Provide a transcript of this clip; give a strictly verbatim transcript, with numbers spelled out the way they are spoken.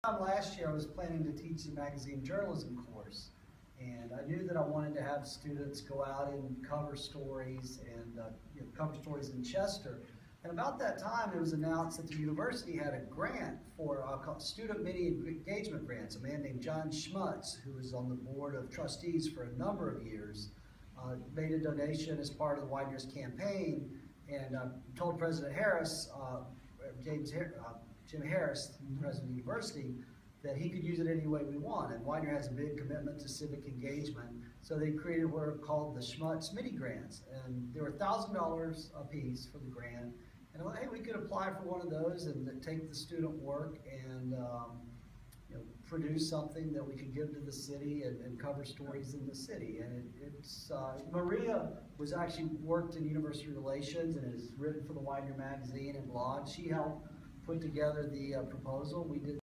Last year I was planning to teach a magazine journalism course, and I knew that I wanted to have students go out and cover stories and uh, you know, cover stories in Chester. And about that time it was announced that the university had a grant for uh, student media engagement grants. A man named John Schmutz, who was on the board of trustees for a number of years, uh, made a donation as part of the Widener's campaign, and uh, told President Harris, uh, James Har uh, Jim Harris, president of the university, that he could use it any way we want. And Widener has a big commitment to civic engagement, so they created what are called the Schmutz mini grants, and they were one thousand dollars a piece for the grant. And I thought, hey, we could apply for one of those and take the student work and um, you know, produce something that we could give to the city and, and cover stories in the city. And it, it's uh, Maria was actually worked in university relations and has written for the Widener magazine and blog. She helped put together the uh, proposal. We did